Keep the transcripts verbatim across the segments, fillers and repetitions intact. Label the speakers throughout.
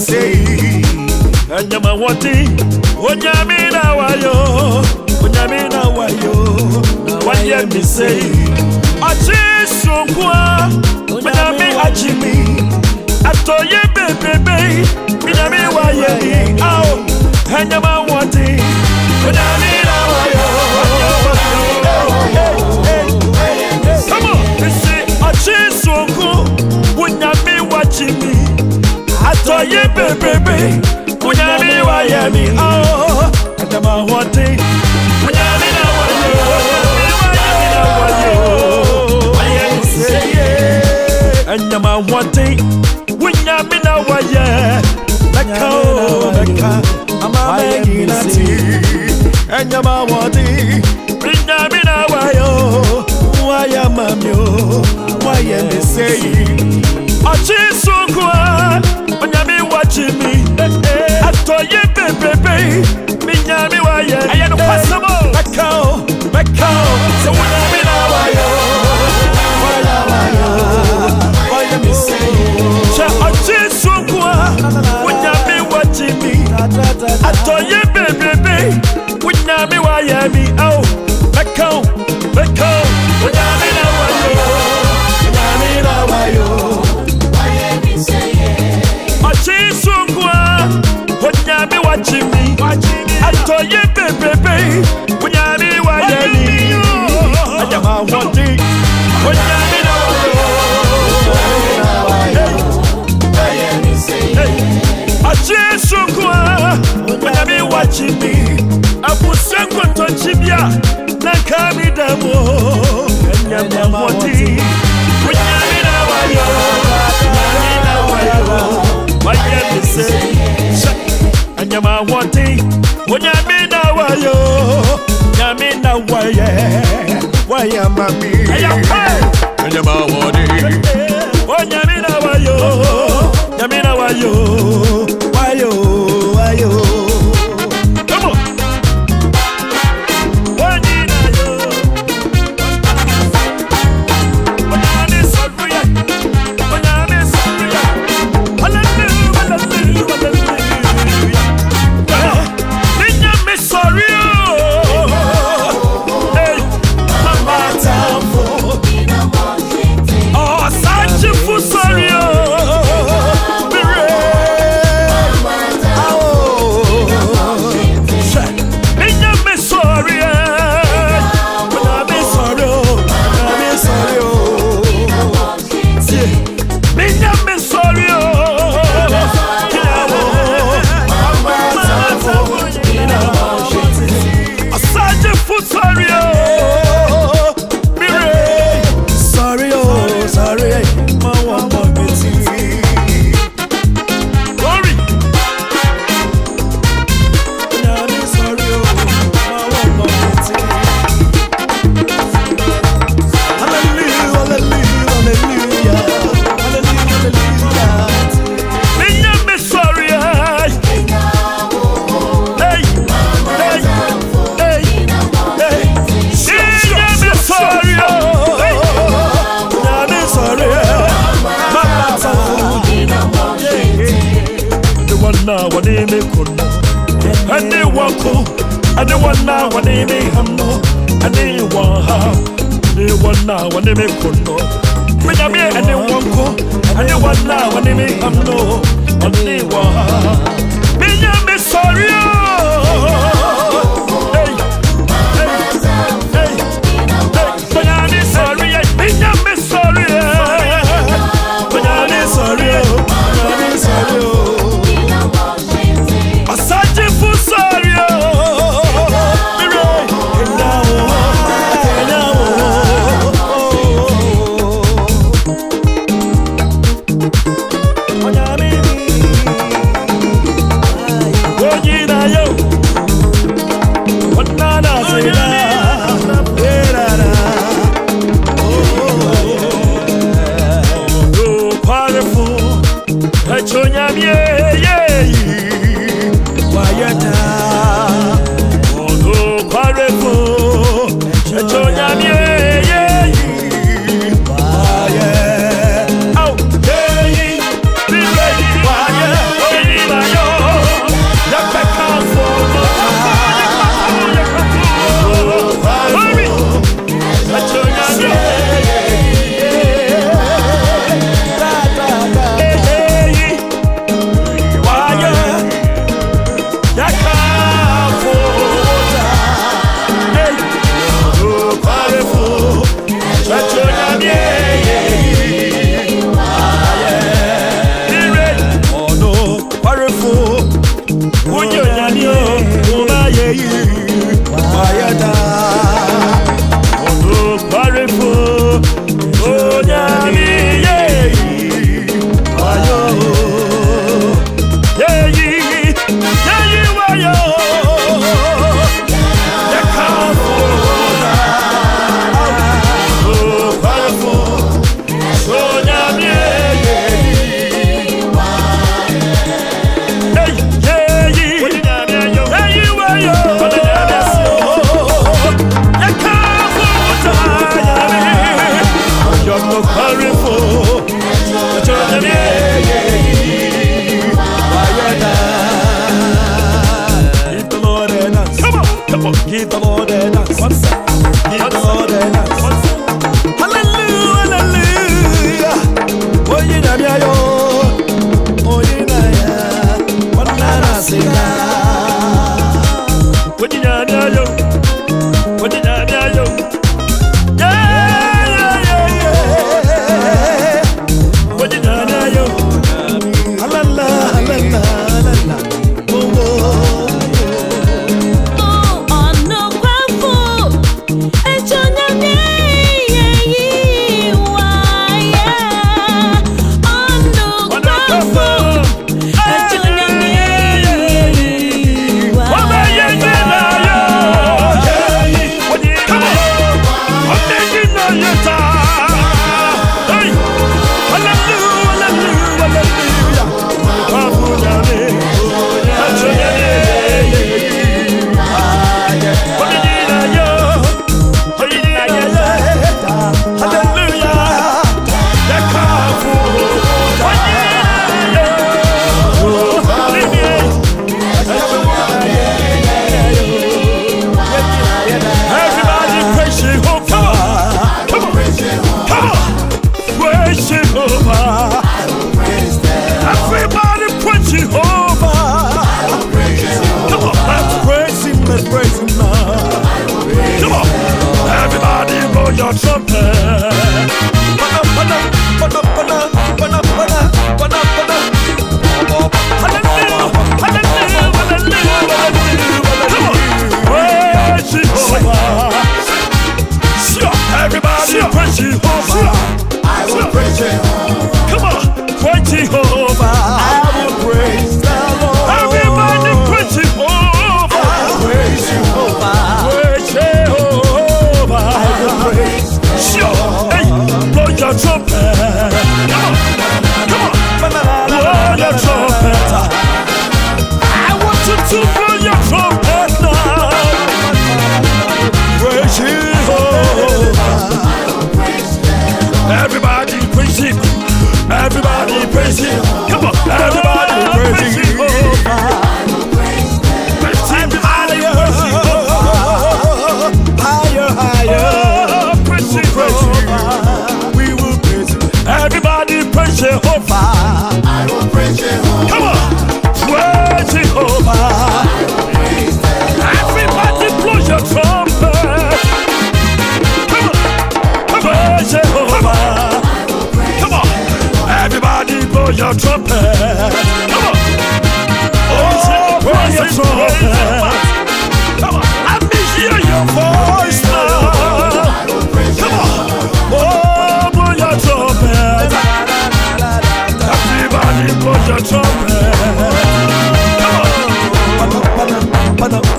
Speaker 1: say, and Yama Wati, Onyamina Wayo, Onyamina Wayo, why you me say, Achi Sunkwa, Onyami Achimi, Atoye Bebe, Minami Waye, Ow, and Yama Wati, Onyamina Wayo, come on, we say, Achi Sunku, Onyami Wachimi, Atoye Bebe, Onyami Waye, Ow, and Yama Wati, Onyamina and Yama Wati, Winyamina Waye, Nako, Naka, Amaginati, and Yama Wati, Winyamina Wayo, Wayamamio, Wayam say, Achi Sukwa, Onyami watching me, Atoye Bebe, Minyami Waye, I am possible, Nako, Nako, so Winyamina Wayo. Atoye bebe, Winyami Wayami, oh, Beko, Beko, Winyami na wayo, Winyami na wayo, Wayami say, Achi Sukwa, Winyami Wachimi, Atoye bebe, Winyami Wayami, Ayama Wati, Winyami na Achi Sukwa, Winyami Wachimi, Abusengo Tonchibia, Nakami Damo, Yama Wati, Winyami na wayo, Winyami na wayo, Wayami say, Yama Wati, Winyami na wayo, Yami na waye, Wayamami, Yama Wati, Winyami na wayo, Yami na wayo. Wayo, wayo. Come on. Wanyina yo. Wanyane sorry. Wanyane sorry. Hallelujah, hallelujah, hallelujah. Ninya me sorry. Hey, mama tambo. Oh, sanchi fu sorry. Now what they make kuno, and they walk cool, and they want now what they make hamno, and they want half, they want now what they make kuno. When I'm here and they want cool, and they want now what they make hamno, and they want half. Me ya me sorry, hey, hey, hey, hey, when I'm sorry, me ya me sorry, when I'm sorry, when I'm sorry. Onyina yo. Your trumpet, come on! Oh, blow your trumpet, come on! Let me hear your voice now. Come on! Oh, blow your trumpet, everybody blow your trumpet. Come on! Come on!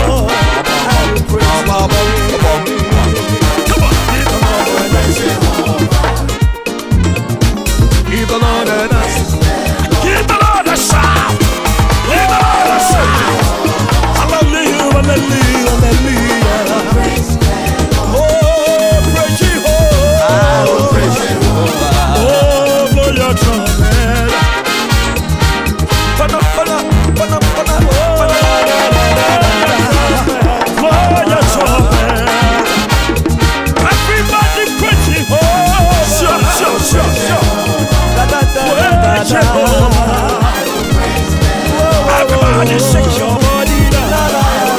Speaker 1: Give the Lord a dance. Give the Lord a shout. Give the Lord a shout. Hallelujah, hallelujah, hallelujah. Oh, praise Jehovah. Oh, praise Jehovah. Oh, blow your trumpet. Pana, pana, pana, pana, blow your trumpet. Everybody praise Jehovah. Sure, sure, sure, sure. Everybody shake your body down.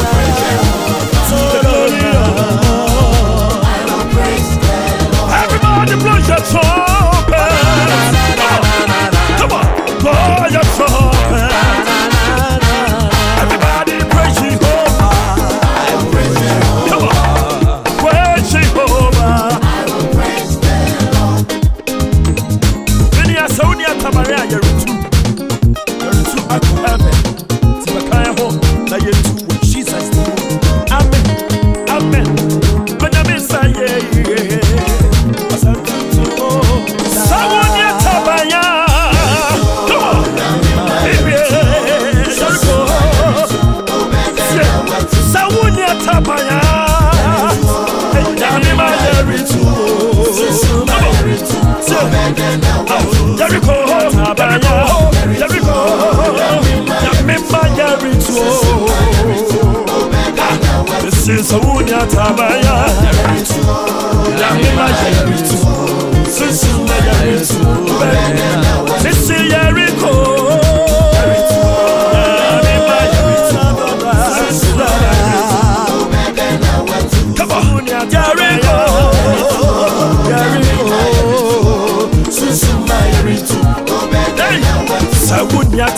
Speaker 1: Everybody blow your trumpet. Come on, blow your trumpet. Everybody praise Jehovah. Come on, praise Jehovah. Maria, you're two. You're two. I could have it. See, I can't hold. Now you're two. When Jesus name. Amen. Amen. When I miss a yeah. Someone yet tabaya. Come on. Someone yet tabaya. And down my every two. Jericho. Jericho, this is a Wunya Tabaya.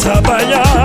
Speaker 1: sabaya